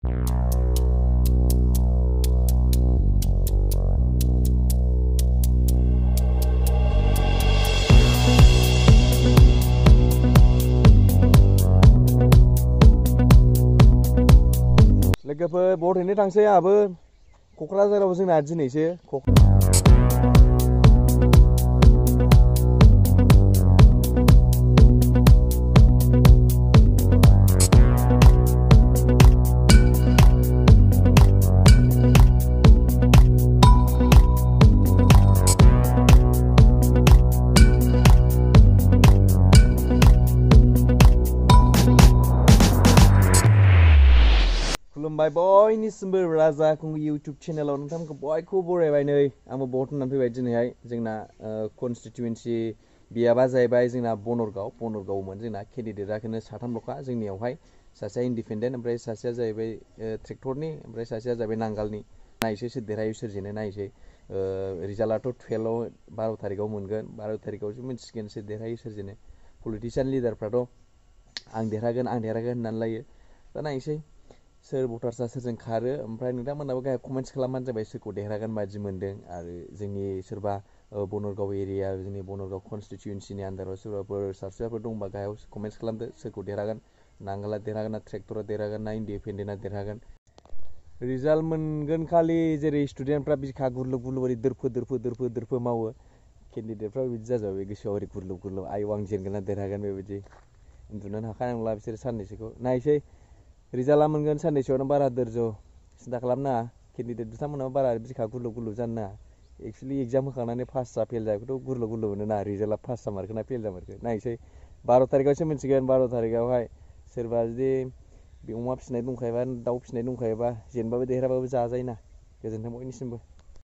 लोगोफोर भट हैनो थांसै आहाबो क'क्राझाराव जोंना दिनैसो खुलुमबाय बयनिसिमबो राजा खुंगु इउट्यूब चेनेलाव नोंथांमोनखौ बयखौबो बरायबाय नै आंबो भट होनानै फैबाय दिनैहाय जोंना कन्स्टिट्युएन्सि बियाबा जाहैबाय जोंना बनरगावमोन जोंना केन्डिडेटआखौनो साथामल'खा जोंनियावहाय सासेया इन्डिपेन्डेन्ट ओमफ्राय सासेया जाहैबाय ट्रेक्टरनि ओमफ्राय सासेया जाहैबाय नांगालनि नायसै सोर देरहायो सोर जेनो नायसै रिजाल्टआथ' 12 थारिखआव मोनगोन 12 थारिखआवसो मिन्थिसिगोन सोर देरहायो सोर जेनो पलिटिशियान लिडारफ्राथ' आं देरहागोन होननानै लायो दा नायसै सोर भटार्सआ सोरजों खारो ओमफ्राय नोंथांमोनाबो गाहाय कमेन्ट्स खालामबानो जाबाय सोरखौ देरहागोन बायदि मोन्दों आरो जोंनि सोरबा बनरगाव एरिया जोंनि बनरगाव कन्स्टिट्युएन्सिनि आन्दाराव सोरबाफोर साबसिनफोर दंबा गाहायाव कमेन्ट्स खालामदो सोरखौ देरहागोन नांगाला देरहागोन ना ट्रेक्टरा देरहागोन ना इन्डिपेन्डेन्टआ देरहागोन रिजाल्ट मोनगोन खालि जेरै स्टुडेन्टफ्रा बिखा गुरलुब ओरै दोरफो मावो केन्डिडेटफ्रा बिदि जाजाबाय गोसोआव ओरै गुरलुब आयौ आं जेनगोन ना देरहागोन बेबायदि उन्दुनोनो हाखानाय नंला बिसोर साननैसोखौ नायसै रिजाल्टआ मोनगोन साननैसोआवनो बारा धोर्ज सिन्था खालामनाङा केन्डिडेट बिथांमोनाबो बारा बिखा गुरलुब जानो नाङा एक्सुवेलि एग्जाम होखांनानै पास जा फेल जायखौथ' गुरलुब मोनो ना रिजाल्टआ पास जामारखो ना फेल जामारखो नायसै 12 थारिखआवसो मिन्थिगोन 12 थारिखआवहाय सोरबा जुदि अमा फिसिनाय दंखायोबा दाउ फिसिनाय दंखायोबा जेनबाबो देरहाबाबो जाजायोना गोजोन्थों बयनिसिमबो